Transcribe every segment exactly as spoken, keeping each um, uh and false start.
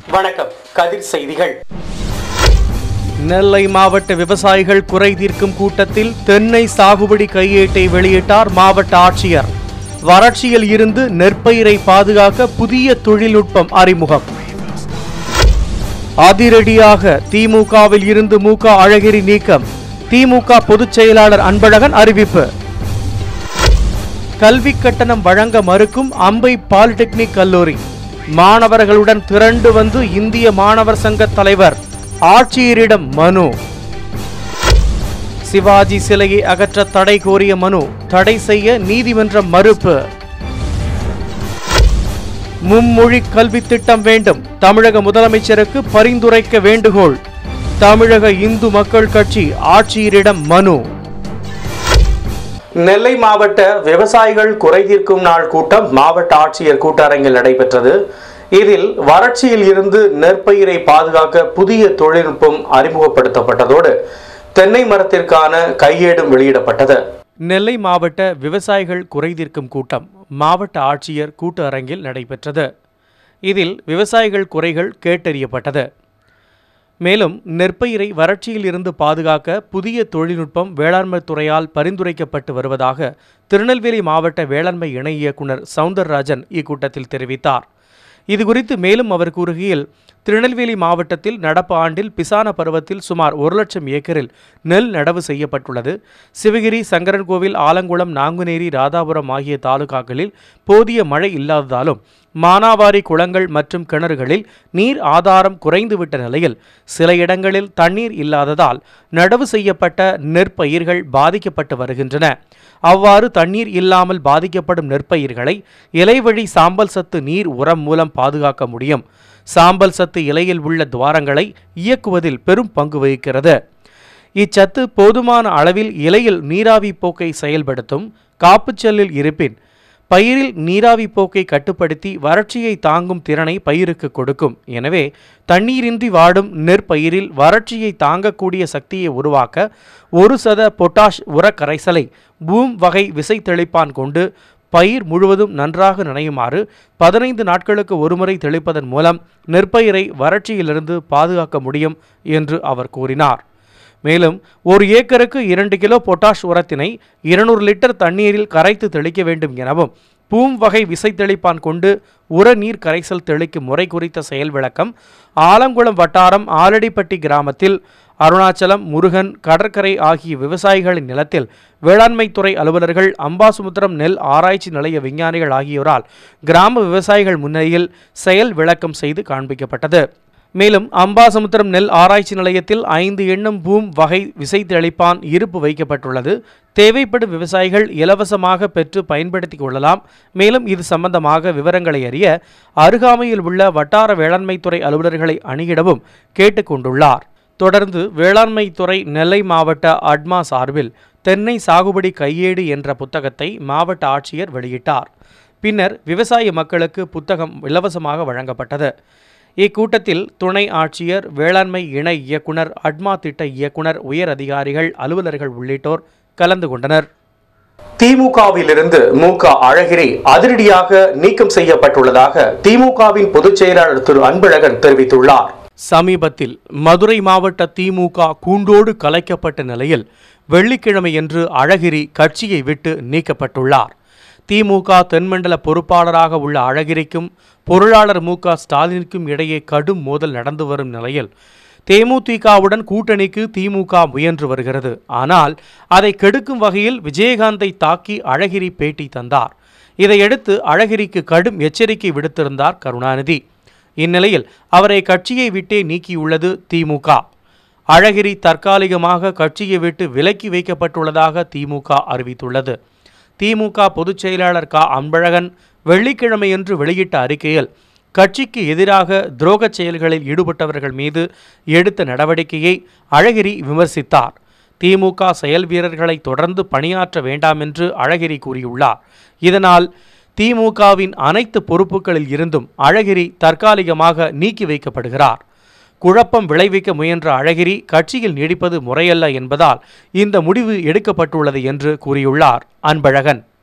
வணக்கம். கதிர் செய்திகள். நெல்லை மாவட்ட விவசாயிகள் குறை தீர்க்கும் கூட்டத்தில் தென்னை சாகுபடி கையேட்டை வெளியிட்டார் மாவட்ட ஆட்சியர். வறட்சியில் இருந்து நெற்பயிரை பாதுகாக்க புதிய தொழில்நுட்பம் அறிமுகம். அதிரடியாக திமுகவில் இருந்து மு க அழகிரி நீக்கம். திமுக பொதுச் செயலாளர் அன்பழகன் அறிவிப்பு. கல்வி கட்டணம் வழங்க மறுக்கும் அம்பை பாலிடெக்னிக் கல்லூரி. மாணவர்களுடன் திரண்டு வந்து இந்திய மாணவர் சங்க தலைவர் ஆட்சியரிடம் மனு. சிவாஜி சிலையை அகற்ற தடை கோரிய மனு தடை செய்ய நீதிமன்றம் மறுப்பு. மும்மொழி கல்வி திட்டம் வேண்டும், தமிழக முதலமைச்சருக்கு பரிந்துரைக்க வேண்டுகோள். தமிழக இந்து மக்கள் கட்சி ஆட்சியரிடம் மனு. நெல்லை மாவட்ட விவசாயிகள் குறை தீர்க்கும் நாள் கூட்டம் மாவட்ட ஆட்சியர் கூட்டரங்கில் நடைபெற்றது. இதில் வறட்சியில் இருந்து நெற்பயிரை பாதுகாக்க புதிய தொழில்நுட்பம் அறிமுகப்படுத்தப்பட்டதோடு தென்னை மரத்திற்கான கையேடும் வெளியிடப்பட்டது. நெல்லை மாவட்ட விவசாயிகள் குறை தீர்க்கும் கூட்டம் மாவட்ட ஆட்சியர் கூட்ட அரங்கில் நடைபெற்றது. இதில் விவசாயிகள் குறைகள் கேட்டறியப்பட்டது. மேலும் நெற்பயிரை வறட்சியில் இருந்து பாதுகாக்க புதிய தொழில்நுட்பம் வேளாண்மை துறையால் பரிந்துரைக்கப்பட்டு வருவதாக திருநெல்வேலி மாவட்ட வேளாண்மை இணை இயக்குநர் சவுந்தரராஜன் இக்கூட்டத்தில் தெரிவித்தார். இதுகுறித்து மேலும் அவர் கூறுகையில், திருநெல்வேலி மாவட்டத்தில் நடப்பு ஆண்டில் பிசான பருவத்தில் சுமார் ஒரு லட்சம் ஏக்கரில் நெல் நடவு செய்யப்பட்டுள்ளது. சிவகிரி, சங்கரன்கோவில், ஆலங்குளம், நாங்குநேரி, ராதாபுரம் ஆகிய தாலுகாக்களில் போதிய மழை இல்லாததாலும் மானாவாரி குளங்கள் மற்றும் கிணறுகளில் நீர் ஆதாரம் குறைந்துவிட்ட நிலையில் சில இடங்களில் தண்ணீர் இல்லாததால் நடவு செய்யப்பட்ட நெற்பயிர்கள் பாதிக்கப்பட்டு வருகின்றன. அவ்வாறு தண்ணீர் இல்லாமல் பாதிக்கப்படும் நெற்பயிர்களை இலைவழி சாம்பல் சத்து நீர் உரம் மூலம் பாதுகாக்க முடியும். சாம்பல் சத்து இலையில் உள்ள துவாரங்களை இயக்குவதில் பெரும் பங்கு வகிக்கிறது. இச்சத்து போதுமான அளவில் இலையில் நீராவி போக்கை செயல்படுத்தும். காப்புச்செல்லில் இருப்பின் பயிரில் நீராவி போக்கை கட்டுப்படுத்தி வறட்சியை தாங்கும் திறனை பயிருக்கு கொடுக்கும். எனவே தண்ணீரின்றி வாடும் நெற்பயிரில் வறட்சியை தாங்கக்கூடிய சக்தியை உருவாக்க ஒரு சத பொட்டாஷ் உர கரைசலை பூம் வகை விசை தெளிப்பான் கொண்டு பயிர் முழுவதும் நன்றாக நனையுமாறு பதினைந்து நாட்களுக்கு ஒருமுறை தெளிப்பதன் மூலம் நெற்பயிரை வறட்சியிலிருந்து பாதுகாக்க முடியும் என்று அவர் கூறினார். மேலும் ஒரு ஏக்கருக்கு இரண்டு கிலோ பொட்டாஷ் உரத்தினை இருநூறு லிட்டர் தண்ணீரில் கரைத்து தெளிக்க வேண்டும் எனவும் பூம் வகை விசை தெளிப்பான் கொண்டு உர நீர் கரைசல் தெளிக்கும் முறை குறித்த செயல் விளக்கம் ஆலங்குளம் வட்டாரம் ஆலடிப்பட்டி கிராமத்தில் அருணாச்சலம், முருகன், கடற்கரை ஆகிய விவசாயிகளின் நிலத்தில் வேளாண்மைத்துறை அலுவலர்கள், அம்பாசமுத்திரம் நெல் ஆராய்ச்சி நிலைய விஞ்ஞானிகள் ஆகியோரால் கிராம விவசாயிகள் முன்னிலையில் செயல் விளக்கம் செய்து காண்பிக்கப்பட்டது. மேலும் அம்பாசமுத்திரம் நெல் ஆராய்ச்சி நிலையத்தில் ஐந்து எண்ணம் பூம் வகை விசை தெளிப்பான் இருப்பு வைக்கப்பட்டுள்ளது. தேவைப்படும் விவசாயிகள் இலவசமாக பெற்று பயன்படுத்திக் கொள்ளலாம். மேலும் இது சம்பந்தமாக விவரங்களை அறிய அருகாமையில் உள்ள வட்டார வேளாண்மைத்துறை அலுவலர்களை அணுகிடவும் கேட்டுக்கொண்டுள்ளார். தொடர்ந்து வேளாண்மைத்துறை நெல்லை மாவட்ட அட்மா சார்பில் தென்னை சாகுபடி கையேடு என்ற புத்தகத்தை மாவட்ட ஆட்சியர் வெளியிட்டார். பின்னர் விவசாய மக்களுக்கு புத்தகம் இலவசமாக வழங்கப்பட்டது. இக்கூட்டத்தில் துணை ஆட்சியர், வேளாண்மை இணை இயக்குனர், அட்மா திட்ட இயக்குனர், உயர் அதிகாரிகள், அலுவலர்கள் உள்ளிட்டோர் கலந்து கொண்டனர். திமுகவிலிருந்து மு க அழகிரி அதிரடியாக நீக்கம் செய்யப்பட்டுள்ளதாக திமுகவின் பொதுச் செயலாளர் திரு அன்பழகன் தெரிவித்துள்ளார். சமீபத்தில் மதுரை மாவட்ட திமுக கூண்டோடு கலைக்கப்பட்ட நிலையில் வெள்ளிக்கிழமையன்று அழகிரி கட்சியை விட்டு நீக்கப்பட்டுள்ளார். திமுக தென்மண்டல பொறுப்பாளராக உள்ள அழகிரிக்கும் பொருளாளர் மு க ஸ்டாலினுக்கும் இடையே கடும் மோதல் நடந்து வரும் நிலையில் தேமுதிகவுடன் கூட்டணிக்கு திமுக முயன்று வருகிறது. ஆனால் அதை கெடுக்கும் வகையில் விஜயகாந்தை தாக்கி அழகிரி பேட்டி தந்தார். இதையடுத்து அழகிரிக்கு கடும் எச்சரிக்கை விடுத்திருந்தார் கருணாநிதி. இந்நிலையில் அவரை கட்சியை விட்டே நீக்கியுள்ளது திமுக. அழகிரி தற்காலிகமாக கட்சியை விட்டு விலக்கி வைக்கப்பட்டுள்ளதாக திமுக அறிவித்துள்ளது. திமுக பொதுச் செயலாளர் க அன்பழகன் வெள்ளிக்கிழமையன்று வெளியிட்ட அறிக்கையில் கட்சிக்கு எதிராக துரோகச் செயல்களில் ஈடுபட்டவர்கள் மீது எடுத்த நடவடிக்கையை அழகிரி விமர்சித்தார். திமுக செயல் வீரர்களை தொடர்ந்து பணியாற்ற வேண்டாம் என்று அழகிரி கூறியுள்ளார். இதனால் திமுகவின் அனைத்து பொறுப்புகளில் இருந்தும் அழகிரி தற்காலிகமாக நீக்கி வைக்கப்படுகிறார். குழப்பம் விளைவிக்க முயன்ற அழகிரி கட்சியில் நீடிப்பது முறையல்ல என்பதால் இந்த முடிவு எடுக்கப்பட்டுள்ளது என்று கூறியுள்ளார் அன்பழகன்.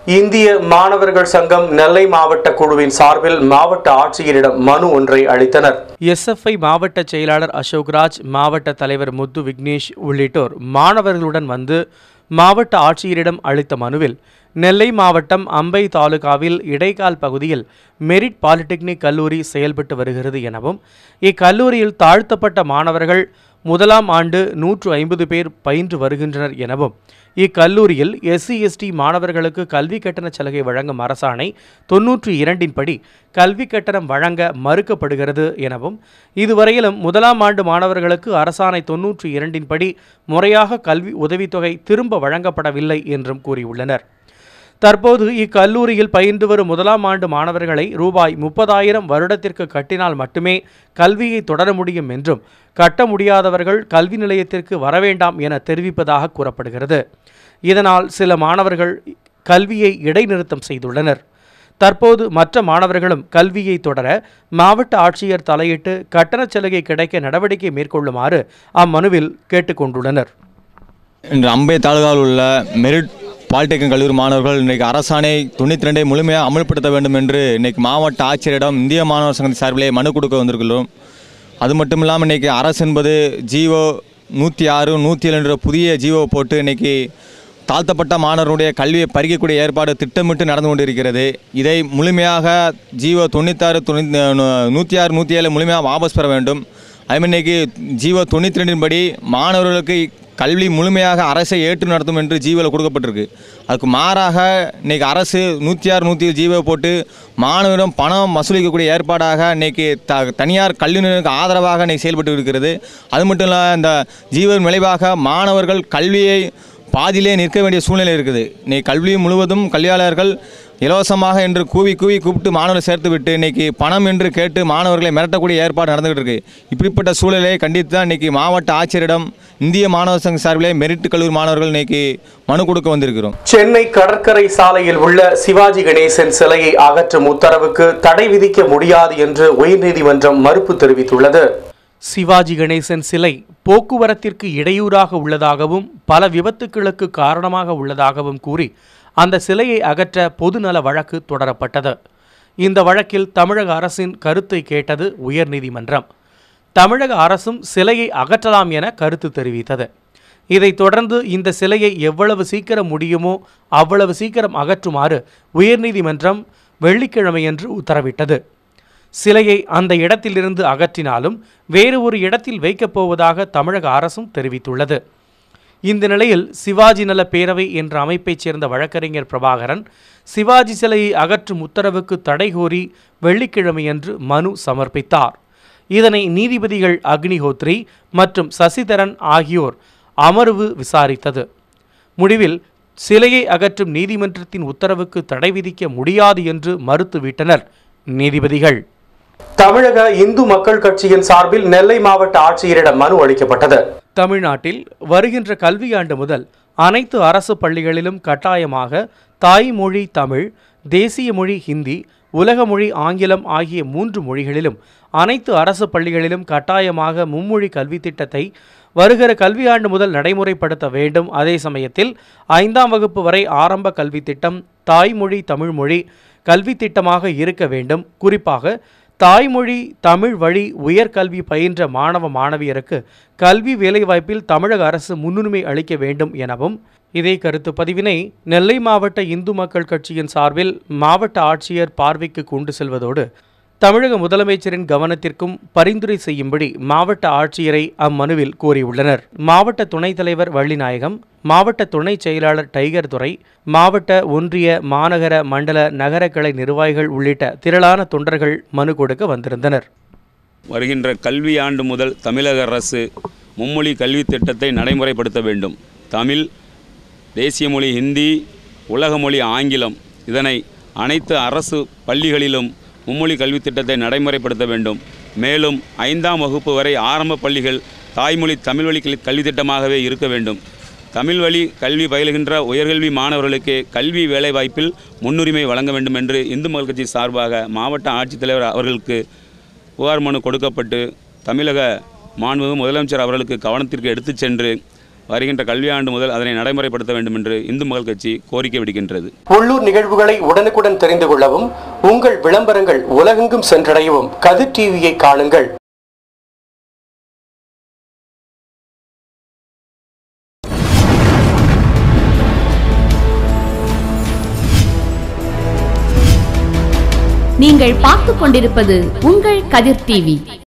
இந்திய மாணவர்கள் சங்கம் நெல்லை மாவட்ட குழுவின் சார்பில் மாவட்ட ஆட்சியரிடம் மனு ஒன்றை அளித்தனர். எஸ்எஃப்ஐ மாவட்ட செயலாளர் அசோக்ராஜ், மாவட்ட தலைவர் முத்து விக்னேஷ் உள்ளிட்டோர் மாணவர்களுடன் வந்து மாவட்ட ஆட்சியரிடம் அளித்த மனுவில் நெல்லை மாவட்டம் அம்பை தாலுகாவில் இடைக்கால் பகுதியில் மெரிட் பாலிடெக்னிக் கல்லூரி செயல்பட்டு வருகிறது எனவும் இக்கல்லூரியில் தாழ்த்தப்பட்ட மாணவர்கள் முதலாம் ஆண்டு நூற்று ஐம்பது பேர் பயின்று வருகின்றனர் எனவும் இக்கல்லூரியில் எஸ்சி எஸ்டி மாணவர்களுக்கு கல்வி கட்டண சலுகை வழங்கும் அரசாணை தொன்னூற்றி இரண்டின் படி கல்வி கட்டணம் வழங்க மறுக்கப்படுகிறது எனவும் இதுவரையிலும் முதலாம் ஆண்டு மாணவர்களுக்கு அரசாணை தொன்னூற்றி இரண்டின் படி முறையாக கல்வி உதவித்தொகை திரும்ப வழங்கப்படவில்லை என்றும் கூறியுள்ளனர். தற்போது இக்கல்லூரியில் பயின்று வரும் முதலாம் ஆண்டு மாணவர்களை ரூபாய் முப்பதாயிரம் வருடத்திற்கு கட்டினால் மட்டுமே கல்வியை தொடர முடியும் என்றும் கட்ட முடியாதவர்கள் கல்வி நிலையத்திற்கு வரவேண்டாம் என தெரிவிப்பதாக கூறப்படுகிறது. இதனால் சில மாணவர்கள் கல்வியை இடைநிறுத்தம் செய்துள்ளனர். தற்போது மற்ற மாணவர்களும் கல்வியை தொடர மாவட்ட ஆட்சியர் தலையிட்டு கட்டண சலுகை கிடைக்க நடவடிக்கை மேற்கொள்ளுமாறு அம்மனுவில் கேட்டுக்கொண்டுள்ளனர். இன்று அம்பை தாலுகாவில் உள்ள மெரிட் பாலிடெக்னிக் கல்லூரி மாணவர்கள் இன்றைக்கு அரசாணை தொண்ணூற்றி ரெண்டை முழுமையாக அமல்படுத்த வேண்டும் என்று இன்றைக்கு மாவட்ட ஆட்சியரிடம் இந்திய மாணவர் சங்கத்தின் சார்பிலே மனு கொடுக்க வந்திருக்கிறோம். அது மட்டும் இல்லாமல் இன்றைக்கி அரசு என்பது ஜிஓ நூற்றி ஆறு நூற்றி ஏழு என்ற புதிய ஜிஓ போட்டு இன்றைக்கி தாழ்த்தப்பட்ட மாணவர்களுடைய கல்வியை பறிக்கக்கூடிய ஏற்பாடு திட்டமிட்டு நடந்து கொண்டிருக்கிறது. இதை முழுமையாக ஜிஓ தொண்ணூத்தாறு தொண்ணூற்றி நூற்றி ஆறு நூற்றி ஏழு முழுமையாக வாபஸ் பெற வேண்டும். அதுமாதிரி இன்றைக்கி ஜிஓ தொண்ணூற்றி ரெண்டின் படி மாணவர்களுக்கு கல்வி முழுமையாக அரசை ஏற்று நடத்தும் என்று ஜீவோவில் கொடுக்கப்பட்டிருக்கு. அதுக்கு மாறாக இன்றைக்கி அரசு நூற்றி ஆறு நூற்றி ஏழு ஜீவோ போட்டு மாணவரிடம் பணம் வசூலிக்கக்கூடிய ஏற்பாடாக இன்றைக்கி த தனியார் கல்வி நிறுவனங்களுக்கு ஆதரவாக இன்றைக்கி செயல்பட்டு இருக்கிறது. அது மட்டும் இல்லை, இந்த ஜீவோவின் விளைவாக மாணவர்கள் கல்வியை பாதியிலே நிற்க வேண்டிய சூழ்நிலை இருக்குது. இன்றைக்கி கல்வி முழுவதும் கல்வியாளர்கள் இலவசமாக என்று கூவி கூவி கூப்பிட்டு மாணவர்களை சேர்த்து விட்டு இன்றைக்கி பணம் என்று கேட்டு மாணவர்களை மிரட்டக்கூடிய ஏற்பாடு நடந்துகிட்டு இருக்குது. இப்படிப்பட்ட சூழலை கண்டித்து தான் இன்றைக்கி மாவட்ட ஆட்சியரிடம் இந்திய மாணவர் சங்க சார்பிலே மெரிட் கல்லூரி மாணவர்கள் இன்றைக்கி மனு கொடுக்க வந்திருக்கிறோம். சென்னை கடற்கரை சாலையில் உள்ள சிவாஜி கணேசன் சிலையை அகற்றும் உத்தரவுக்கு தடை விதிக்க முடியாது என்று உயர்நீதிமன்றம் மறுப்பு தெரிவித்துள்ளது. சிவாஜி கணேசன் சிலை போக்குவரத்திற்கு இடையூறாக உள்ளதாகவும் பல விபத்துக்களுக்கு காரணமாக உள்ளதாகவும் கூறி அந்த சிலையை அகற்ற பொதுநல வழக்கு தொடரப்பட்டது. இந்த வழக்கில் தமிழக அரசின் கருத்தை கேட்டது உயர்நீதிமன்றம். தமிழக அரசும் சிலையை அகற்றலாம் என கருத்து தெரிவித்தது. இதைத் தொடர்ந்து இந்த சிலையை எவ்வளவு சீக்கிரம் முடியுமோ அவ்வளவு சீக்கிரம் அகற்றுமாறு உயர்நீதிமன்றம் வெள்ளிக்கிழமையன்று உத்தரவிட்டது. சிலையை அந்த இடத்திலிருந்து அகற்றினாலும் வேறு ஒரு இடத்தில் வைக்கப் போவதாக தமிழக அரசும் தெரிவித்துள்ளது. இந்த நிலையில் சிவாஜி நல பேரவை என்ற அமைப்பைச் சேர்ந்த வழக்கறிஞர் பிரபாகரன் சிவாஜி சிலையை அகற்றும் உத்தரவுக்கு தடை கோரி வெள்ளிக்கிழமையன்று மனு சமர்ப்பித்தார். இதனை நீதிபதிகள் அக்னிஹோத்ரி மற்றும் சசிதரன் ஆகியோர் அமர்வு விசாரித்தது. முடிவில் சிலையை அகற்றும் நீதிமன்றத்தின் உத்தரவுக்கு தடை விதிக்க முடியாது என்று மறுத்துவிட்டனர் நீதிபதிகள். தமிழக இந்து மக்கள் கட்சியின் சார்பில் நெல்லை மாவட்ட ஆட்சியரிடம் மனு அளிக்கப்பட்டது. தமிழ்நாட்டில் வருகின்ற கல்வியாண்டு முதல் அனைத்து அரசு பள்ளிகளிலும் கட்டாயமாக தாய்மொழி தமிழ், தேசிய மொழி ஹிந்தி, உலக மொழி ஆங்கிலம் ஆகிய மூன்று மொழிகளிலும் அனைத்து அரசு பள்ளிகளிலும் கட்டாயமாக மும்மொழி கல்வி திட்டத்தை வருகிற கல்வியாண்டு முதல் நடைமுறைப்படுத்த வேண்டும். அதே சமயத்தில் ஐந்தாம் வகுப்பு வரை ஆரம்ப கல்வி திட்டம் தாய்மொழி தமிழ்மொழி கல்வி திட்டமாக இருக்க வேண்டும். குறிப்பாக தாய்மொழி தமிழ் வழி உயர்கல்வி பயின்ற மாணவ மாணவியருக்கு கல்வி வேலைவாய்ப்பில் தமிழக அரசு முன்னுரிமை அளிக்க வேண்டும் எனவும் இதே கருத்து பதிவினை நெல்லை மாவட்ட இந்து மக்கள் கட்சியின் சார்பில் மாவட்ட ஆட்சியர் பார்வைக்கு கொண்டு செல்வதோடு தமிழக முதலமைச்சரின் கவனத்திற்கும் பரிந்துரை செய்யும்படி மாவட்ட ஆட்சியரை அம்மனுவில் கோரியுள்ளனர். மாவட்ட துணைத் தலைவர் வள்ளிநாயகம், மாவட்ட துணை செயலாளர் டைகர் துரை, மாவட்ட ஒன்றிய மாநகர மண்டல நகர கிளை நிர்வாகிகள் உள்ளிட்ட திரளான தொண்டர்கள் மனு கொடுக்க வந்திருந்தனர். வருகின்ற கல்வி ஆண்டு முதல் தமிழக அரசு மும்மொழி கல்வி திட்டத்தை நடைமுறைப்படுத்த வேண்டும். தமிழ், தேசிய மொழி ஹிந்தி, உலக மொழி ஆங்கிலம் இதனை அனைத்து அரசு பள்ளிகளிலும் மும்மொழி கல்வி திட்டத்தை நடைமுறைப்படுத்த வேண்டும். மேலும் ஐந்தாம் வகுப்பு வரை ஆரம்ப பள்ளிகள் தாய்மொழி தமிழ் வழி கல்வி திட்டமாகவே இருக்க வேண்டும். தமிழ் வழி கல்வி பயிலுகின்ற உயர்கல்வி மாணவர்களுக்கு கல்வி வேலைவாய்ப்பில் முன்னுரிமை வழங்க வேண்டும் என்று இந்து மக்கள் கட்சி சார்பாக மாவட்ட ஆட்சித்தலைவர் அவர்களுக்கு புகார் மனு கொடுக்கப்பட்டு தமிழக மாண்புமிகு முதலமைச்சர் அவர்களுக்கு கவனத்திற்கு எடுத்துச் சென்று வருகின்ற கல்வியாண்டு முதல் அதனை நடைமுறைப்படுத்த வேண்டும் என்று இந்து மக்கள் கட்சி கோரிக்கை விடுக்கின்றது. உள்ளூர் நிகழ்வுகளை உடனுக்குடன் தெரிந்து கொள்ளவும் உங்கள் விளம்பரங்கள் உலகெங்கும் சென்றடையவும் கதிர் டிவியை காணுங்கள். நீங்கள் பார்த்துக் கொண்டிருப்பது உங்கள் கதிர் டிவி.